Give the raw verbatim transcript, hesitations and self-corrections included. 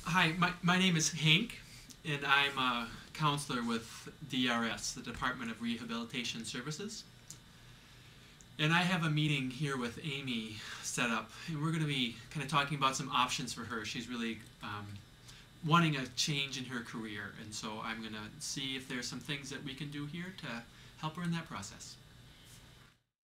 Hi, my, my name is Hank, and I'm a counselor with D R S, the Department of Rehabilitation Services. And I have a meeting here with Amy set up, and we're going to be kind of talking about some options for her. She's really um, wanting a change in her career, and so I'm going to see if there's some things that we can do here to help her in that process.